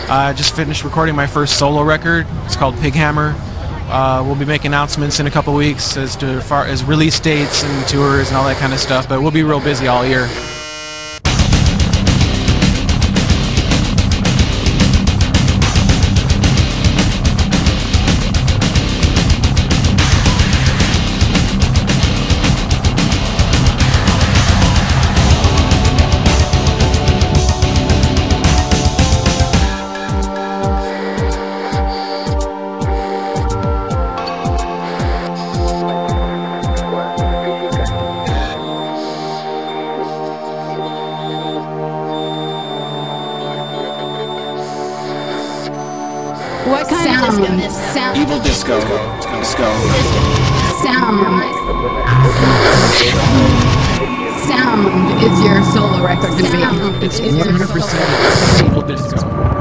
I just finished recording my first solo record. It's called Pighammer. We'll be making announcements in a couple weeks as far as release dates and tours and all that kind of stuff, but we'll be real busy all year. What kind of sound? Evil disco. Disco. Sound is your solo record going to be? It's 100% evil disco.